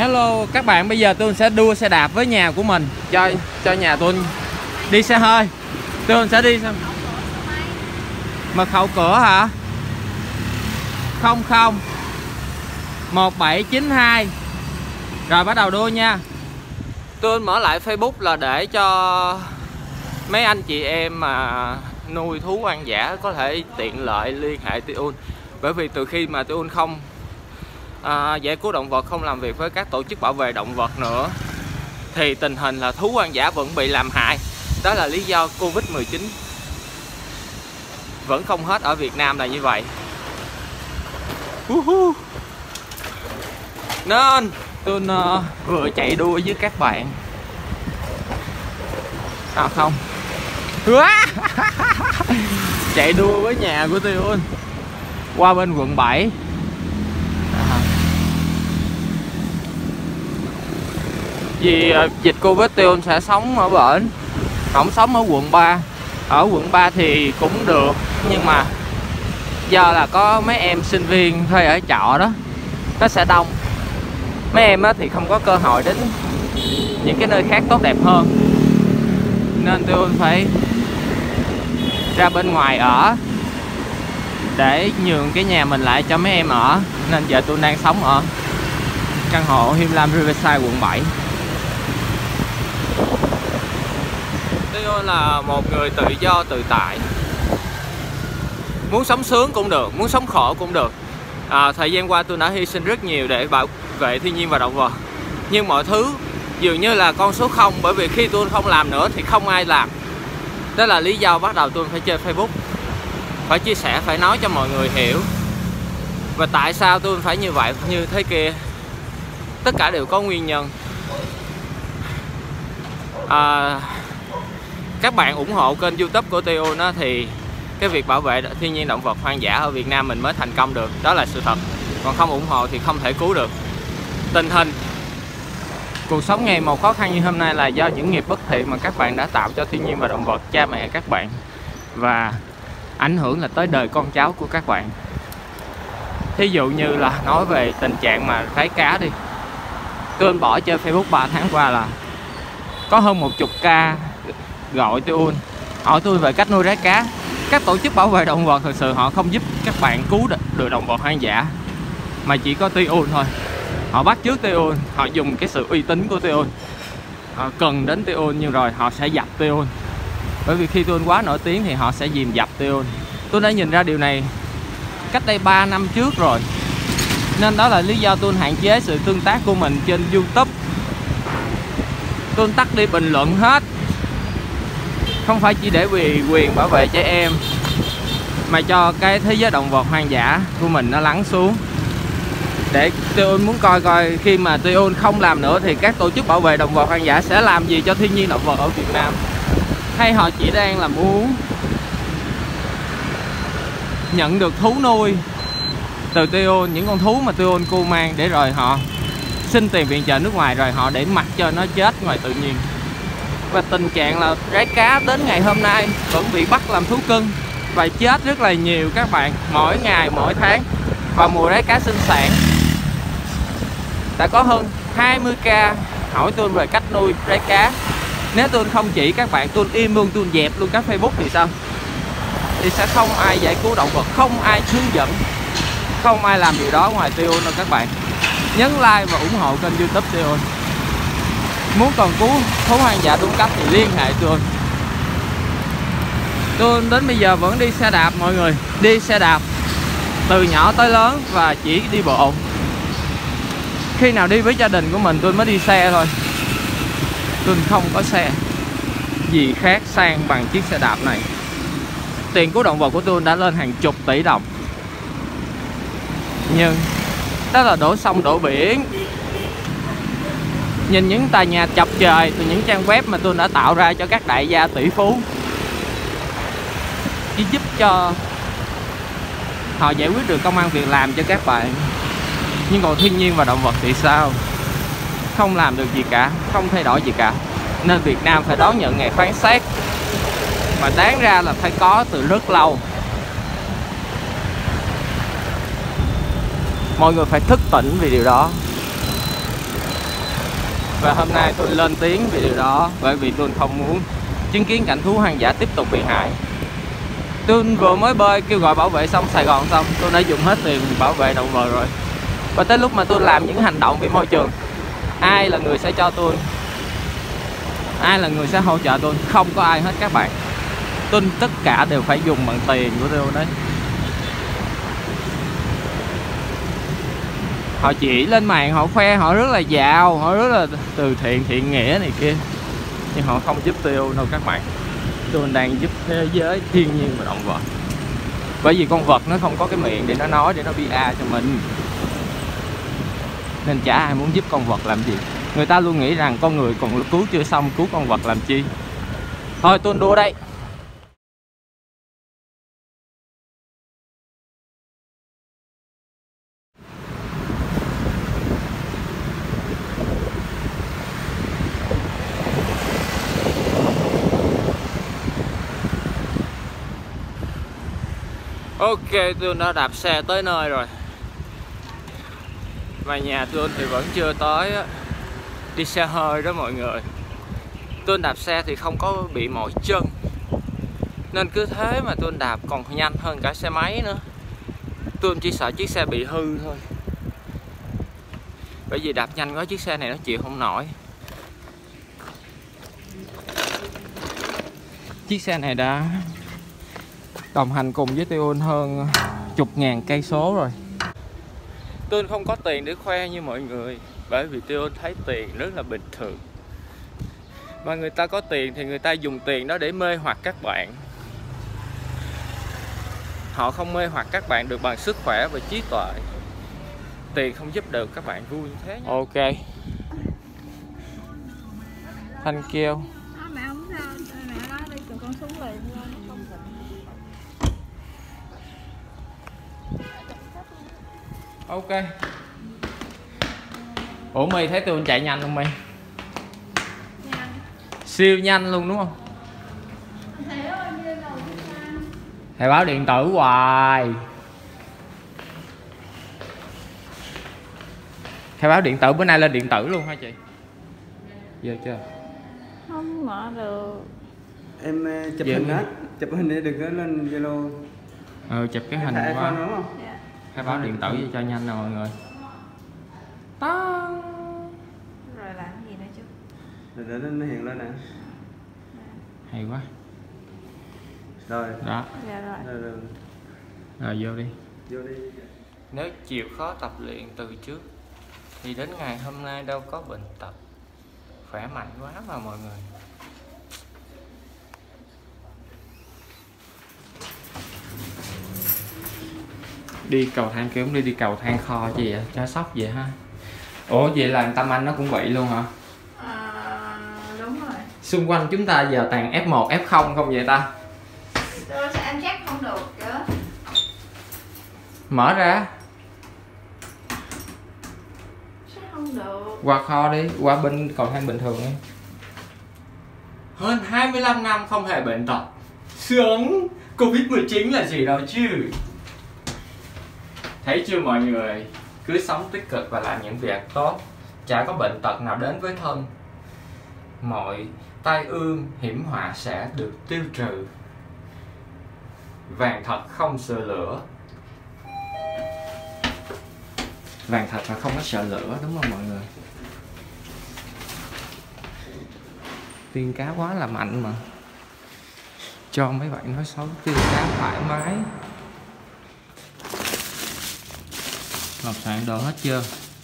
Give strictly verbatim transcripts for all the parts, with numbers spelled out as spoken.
Hello các bạn, bây giờ tôi sẽ đua xe đạp với nhà của mình cho cho nhà tôi đi xe hơi. Tôi sẽ đi sao? Mật khẩu cửa hả? không không một bảy chín hai. Rồi bắt đầu đua nha. Tôi mở lại Facebook là để cho mấy anh chị em mà nuôi thú hoang dã có thể tiện lợi liên hệ Tiun. Bởi vì từ khi mà Tiun không à, giải cứu động vật, không làm việc với các tổ chức bảo vệ động vật nữa, thì tình hình là thú hoang dã vẫn bị làm hại. Đó là lý do Covid mười chín vẫn không hết ở Việt Nam là như vậy. uh-huh. Nên tôi uh, vừa chạy đua với các bạn. À không chạy đua với nhà của tôi qua bên quận bảy. À. Vì uh, dịch Covid tôi sẽ sống ở bển, không sống ở quận ba. Ở quận ba thì cũng được, nhưng mà do là có mấy em sinh viên thuê ở trọ đó, nó sẽ đông. Mấy em á thì không có cơ hội đến những cái nơi khác tốt đẹp hơn, nên tôi phải ra bên ngoài ở để nhường cái nhà mình lại cho mấy em ở. Nên giờ tôi đang sống ở căn hộ Hiêm Lam Riverside quận bảy. Tôi là một người tự do tự tại, muốn sống sướng cũng được, muốn sống khổ cũng được. à, Thời gian qua tôi đã hy sinh rất nhiều để bảo vệ thiên nhiên và động vật, nhưng mọi thứ dường như là con số không. Bởi vì khi tôi không làm nữa thì không ai làm. Đó là lý do bắt đầu tôi phải chơi Facebook, phải chia sẻ, phải nói cho mọi người hiểu. Và tại sao tôi phải như vậy, như thế kia, tất cả đều có nguyên nhân. à, Các bạn ủng hộ kênh YouTube của Tiun đó, thì cái việc bảo vệ thiên nhiên động vật hoang dã ở Việt Nam mình mới thành công được. Đó là sự thật. Còn không ủng hộ thì không thể cứu được. Tình hình cuộc sống ngày một khó khăn như hôm nay là do những nghiệp bất thiện mà các bạn đã tạo cho thiên nhiên và động vật, cha mẹ các bạn, và ảnh hưởng là tới đời con cháu của các bạn. Thí dụ như là nói về tình trạng mà rái cá đi. Tôi bỏ chơi Facebook ba tháng qua là có hơn một chục ca gọi tôi hỏi tôi về cách nuôi rái cá. Các tổ chức bảo vệ động vật thực sự họ không giúp các bạn cứu được động vật hoang dã, mà chỉ có Tiun thôi. Họ bắt chước Tiun, họ dùng cái sự uy tín của Tiun, họ cần đến Tiun, nhưng rồi họ sẽ dập Tiun. Bởi vì khi Tiun quá nổi tiếng thì họ sẽ dìm dập Tiun. Tôi đã nhìn ra điều này cách đây ba năm trước rồi. Nên đó là lý do tôi hạn chế sự tương tác của mình trên YouTube. Tôi tắt đi bình luận hết. Không phải chỉ để vì quyền bảo vệ trẻ em, mà cho cái thế giới động vật hoang dã của mình nó lắng xuống. Để Tiun muốn coi coi khi mà Tiun không làm nữa thì các tổ chức bảo vệ động vật hoang dã sẽ làm gì cho thiên nhiên động vật ở Việt Nam. Hay họ chỉ đang là muốn nhận được thú nuôi từ Tiun, những con thú mà Tiun cô mang, để rồi họ xin tiền viện trợ nước ngoài, rồi họ để mặc cho nó chết ngoài tự nhiên. Và tình trạng là rái cá đến ngày hôm nay vẫn bị bắt làm thú cưng và chết rất là nhiều các bạn, mỗi ngày mỗi tháng. Vào mùa rái cá sinh sản đã có hơn hai mươi ca hỏi tôi về cách nuôi rái cá. Nếu tôi không chỉ các bạn, tôi im luôn, tôi dẹp luôn các Facebook thì sao? Thì sẽ không ai giải cứu động vật, không ai hướng dẫn, không ai làm điều đó ngoài Tiun đâu các bạn. Nhấn like và ủng hộ kênh YouTube Tiun. Muốn còn cứu thú hoang dã đúng cách thì liên hệ Tiun. Tôi đến bây giờ vẫn đi xe đạp mọi người, đi xe đạp từ nhỏ tới lớn và chỉ đi bộ. Khi nào đi với gia đình của mình tôi mới đi xe thôi. Tôi không có xe gì khác sang bằng chiếc xe đạp này. Tiền cứu động vật của tôi đã lên hàng chục tỷ đồng, nhưng đó là đổ sông đổ biển. Nhìn những tòa nhà chọc trời từ những trang web mà tôi đã tạo ra cho các đại gia tỷ phú, chỉ giúp cho họ giải quyết được công ăn việc làm cho các bạn. Nhưng còn thiên nhiên và động vật thì sao? Không làm được gì cả, không thay đổi gì cả. Nên Việt Nam phải đón nhận ngày phán xét, mà đáng ra là phải có từ rất lâu. Mọi người phải thức tỉnh vì điều đó. Và hôm nay tôi lên tiếng về điều đó bởi vì tôi không muốn chứng kiến cảnh thú hoang dã tiếp tục bị hại. Tôi vừa mới bơi kêu gọi bảo vệ xong Sài Gòn xong, tôi đã dùng hết tiền bảo vệ động vật rồi. Và tới lúc mà tôi làm những hành động vì môi trường, ai là người sẽ cho tôi, ai là người sẽ hỗ trợ tôi? Không có ai hết các bạn. Tôi tất cả đều phải dùng bằng tiền của tôi đấy. Họ chỉ lên mạng, họ khoe họ rất là giàu, họ rất là từ thiện, thiện nghĩa này kia, nhưng họ không giúp tôi đâu các bạn. Tôi đang giúp thế giới, thiên nhiên và động vật. Bởi vì con vật nó không có cái miệng để nó nói, để nó bê a cho mình, nên chả ai muốn giúp con vật làm gì. Người ta luôn nghĩ rằng con người còn cứu chưa xong, cứu con vật làm chi. Thôi tôi đua đây. Ok, tôi đã đạp xe tới nơi rồi. Mà nhà tôi thì vẫn chưa tới á. Đi xe hơi đó mọi người. Tôi đạp xe thì không có bị mỏi chân, nên cứ thế mà tôi đạp còn nhanh hơn cả xe máy nữa. Tôi chỉ sợ chiếc xe bị hư thôi, bởi vì đạp nhanh quá chiếc xe này nó chịu không nổi. Chiếc xe này đã đồng hành cùng với Tiêu hơn chục ngàn cây số rồi. Tôi không có tiền để khoe như mọi người, bởi vì Tiêu thấy tiền rất là bình thường. Mà người ta có tiền thì người ta dùng tiền đó để mê hoặc các bạn. Họ không mê hoặc các bạn được bằng sức khỏe và trí tuệ. Tiền không giúp được các bạn vui như thế nhé. Ok. Thank you. Mẹ không sao, mẹ nói đi cầm con súng liền không cần. Ok. Ủa My thấy tôi chạy nhanh không My? Nhanh. Siêu nhanh luôn đúng không? Thầy báo điện tử hoài. Thầy báo điện tử bữa nay lên điện tử luôn hả chị? Giờ chưa? Không mở được. Em chụp Giờ hình đi. á, chụp hình để đừng có lên Zalo. Ừ, chụp cái hình Thầy qua. iPhone đúng không? Dạ. Khai báo điện tử cho, cho nhanh nè mọi người. Đó. Rồi làm gì nữa chứ? Rồi để nó hiện lên nè. Hay quá. Rồi. Đó. Dạ rồi. Rồi, rồi. Rồi vô đi. Vô đi. Nếu chịu khó tập luyện từ trước thì đến ngày hôm nay đâu có bệnh tật. Khỏe mạnh quá mà mọi người. Đi cầu thang kiểu đi đi cầu thang kho gì vậy? Cho sóc vậy ha. Ủa vậy là Tâm Anh nó cũng vậy luôn hả? À, đúng rồi. Xung quanh chúng ta giờ toàn F một, F không không vậy ta? Tôi sẽ ăn chắc không được kìa. Mở ra. Chắc không được. Qua kho đi, qua bên cầu thang bình thường đi. Hơn hai mươi lăm năm không hề bệnh tật. Sướng. Covid mười chín là gì đâu chứ. Thấy chưa mọi người? Cứ sống tích cực và làm những việc tốt, chả có bệnh tật nào đến với thân. Mọi tai ương, hiểm họa sẽ được tiêu trừ. Vàng thật không sợ lửa. Vàng thật là không có sợ lửa đúng không mọi người? Tiên cá quá là mạnh mà. Cho mấy bạn nói xấu tiên cá thoải mái. Hộp soạn đồ hết chưa?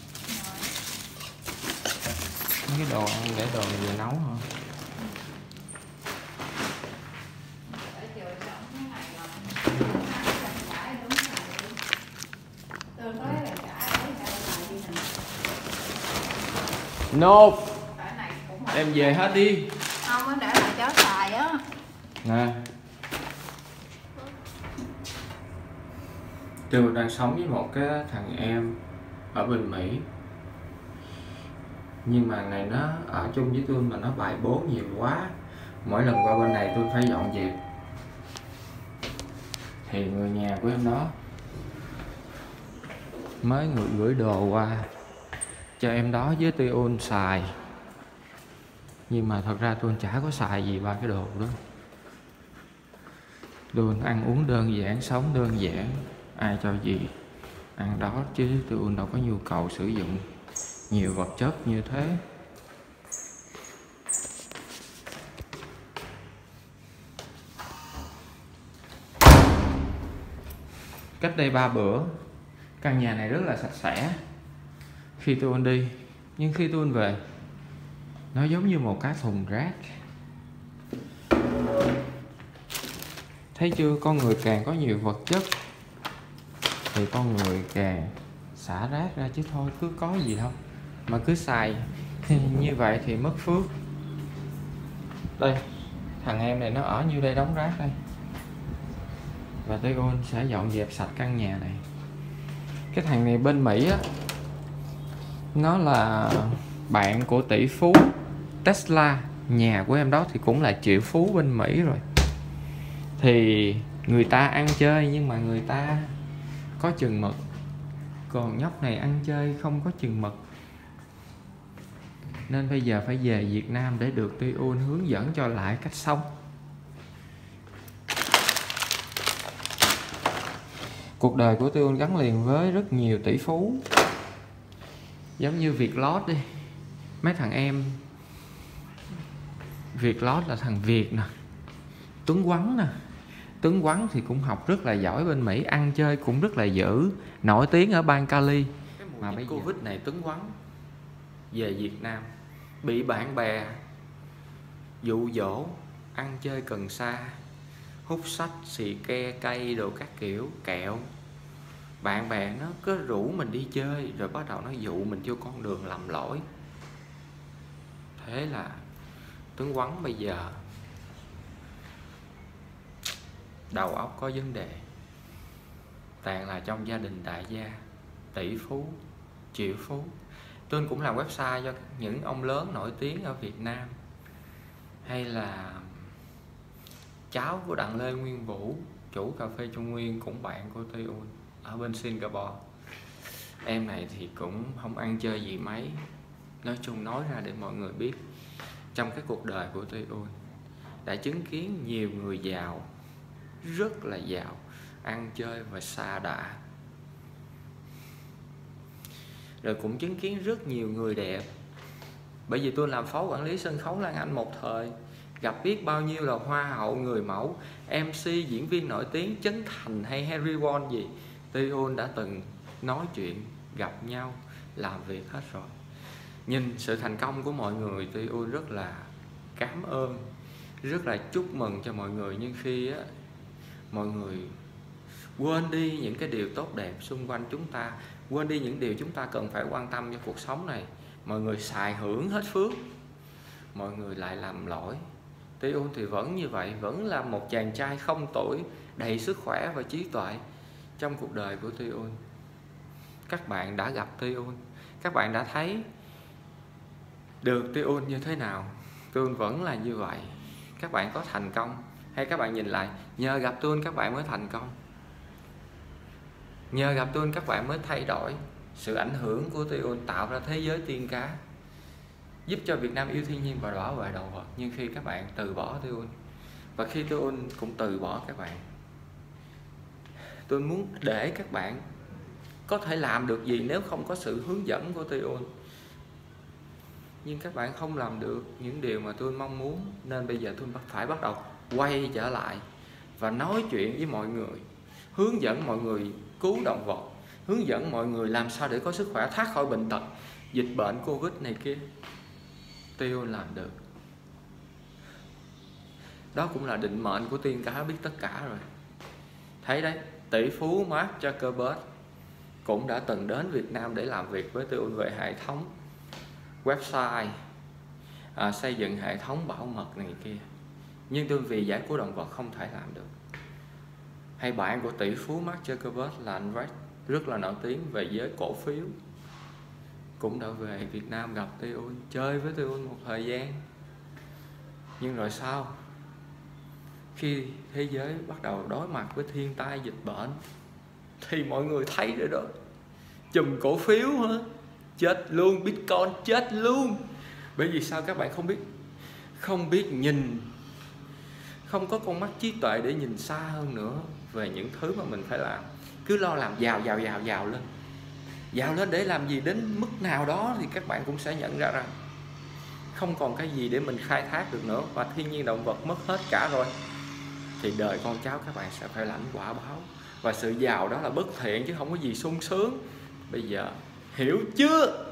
Mấy cái đồ ăn để đồ gì nấu hả? No. Em về hết đi. Không có để lại chó xài á. Nè. Tôi đang sống với một cái thằng em ở bên Mỹ. Nhưng mà ngày nó ở chung với tôi mà nó bài bố nhiều quá. Mỗi lần qua bên này tôi phải dọn dẹp. Thì người nhà của em đó mới người gửi đồ qua cho em đó với Tiêu xài. Nhưng mà thật ra tôi chả có xài gì ba cái đồ đó. Tôi ăn uống đơn giản, sống đơn giản, ai cho gì ăn đó, chứ tôi đâu có nhu cầu sử dụng nhiều vật chất như thế. Cách đây ba bữa, căn nhà này rất là sạch sẽ khi tôi đi, nhưng khi tôi về nó giống như một cái thùng rác. Thấy chưa, con người càng có nhiều vật chất thì con người càng xả rác ra chứ thôi, cứ có gì đâu mà cứ xài như vậy thì mất phước. Đây, thằng em này nó ở như đây đóng rác đây, và Tây Ôn sẽ dọn dẹp sạch căn nhà này. Cái thằng này bên Mỹ á, nó là bạn của tỷ phú Tesla. Nhà của em đó thì cũng là triệu phú bên Mỹ rồi. Thì người ta ăn chơi nhưng mà người ta có chừng mực, còn nhóc này ăn chơi không có chừng mực. Nên bây giờ phải về Việt Nam để được Tây Ôn hướng dẫn cho lại cách sống. Cuộc đời của Tây Ôn gắn liền với rất nhiều tỷ phú. Giống như Vietlott đi, mấy thằng em Vietlott là thằng Việt nè, Tuấn Quắn nè. Tuấn Quắn thì cũng học rất là giỏi bên Mỹ, ăn chơi cũng rất là dữ, nổi tiếng ở bang Cali. Mà bây giờ Covid này Tuấn Quắn về Việt Nam bị bạn bè dụ dỗ ăn chơi cần sa, hút sách, xì ke, cây đồ các kiểu, kẹo. Bạn bè nó cứ rủ mình đi chơi, rồi bắt đầu nó dụ mình vô con đường lầm lỗi. Thế là Tuấn Quắn bây giờ đầu óc có vấn đề. Toàn là trong gia đình đại gia, tỷ phú, triệu phú. Tôi cũng làm website cho những ông lớn nổi tiếng ở Việt Nam, hay là cháu của Đặng Lê Nguyên Vũ, chủ cà phê Trung Nguyên, cũng bạn của Tây Ôn ở bên Singapore. Em này thì cũng không ăn chơi gì mấy. Nói chung nói ra để mọi người biết, trong cái cuộc đời của Tây Ôn đã chứng kiến nhiều người giàu, rất là giàu, ăn chơi và xa đà. Rồi cũng chứng kiến rất nhiều người đẹp. Bởi vì tôi làm phó quản lý sân khấu Lan Anh một thời, gặp biết bao nhiêu là hoa hậu, người mẫu, em xê, diễn viên nổi tiếng, Trấn Thành hay Harry Won gì, Tây Ôn đã từng nói chuyện, gặp nhau, làm việc hết rồi. Nhìn sự thành công của mọi người, Tây Ôn rất là cảm ơn, rất là chúc mừng cho mọi người. Nhưng khi á, mọi người quên đi những cái điều tốt đẹp xung quanh chúng ta, quên đi những điều chúng ta cần phải quan tâm cho cuộc sống này, mọi người xài hưởng hết phước, mọi người lại làm lỗi. Tây Ôn thì vẫn như vậy, vẫn là một chàng trai không tuổi, đầy sức khỏe và trí tuệ. Trong cuộc đời của Tây Ôn, các bạn đã gặp Tây Ôn, các bạn đã thấy được Tây Ôn như thế nào. Tây Ôn vẫn là như vậy. Các bạn có thành công, hay các bạn nhìn lại, nhờ gặp Tây Ôn các bạn mới thành công, nhờ gặp Tây Ôn các bạn mới thay đổi. Sự ảnh hưởng của Tây Ôn tạo ra thế giới tiên cá, giúp cho Việt Nam yêu thiên nhiên và bảo vệ động vật. Nhưng khi các bạn từ bỏ Tây Ôn, và khi Tây Ôn cũng từ bỏ các bạn, tôi muốn để các bạn có thể làm được gì nếu không có sự hướng dẫn của Tây Ôn. Nhưng các bạn không làm được những điều mà tôi mong muốn, nên bây giờ tôi phải bắt đầu quay trở lại và nói chuyện với mọi người, hướng dẫn mọi người cứu động vật, hướng dẫn mọi người làm sao để có sức khỏe, thoát khỏi bệnh tật, dịch bệnh Covid này kia. Tây Ôn làm được. Đó cũng là định mệnh của tiên cá biết tất cả rồi. Thấy đấy, tỷ phú Mark Zuckerberg cũng đã từng đến Việt Nam để làm việc với Tây Ôn về hệ thống website, à, xây dựng hệ thống bảo mật này kia. Nhưng tôi vì giải cứu động vật không thể làm được. Hay bạn của tỷ phú Mark Zuckerberg là anh Rex, rất là nổi tiếng về giới cổ phiếu, cũng đã về Việt Nam gặp Tây Ôn, chơi với Tây Ôn một thời gian. Nhưng rồi sao? Khi thế giới bắt đầu đối mặt với thiên tai dịch bệnh thì mọi người thấy rồi đó, chùm cổ phiếu hả? Chết luôn, Bitcoin chết luôn. Bởi vì sao các bạn không biết? không biết nhìn, không có con mắt trí tuệ để nhìn xa hơn nữa về những thứ mà mình phải làm. Cứ lo làm giàu giàu giàu giàu lên, giàu lên để làm gì, đến mức nào đó thì các bạn cũng sẽ nhận ra rằng không còn cái gì để mình khai thác được nữa, và thiên nhiên động vật mất hết cả rồi, thì đời con cháu các bạn sẽ phải lãnh quả báo. Và sự giàu đó là bất thiện chứ không có gì sung sướng. Bây giờ hiểu chưa?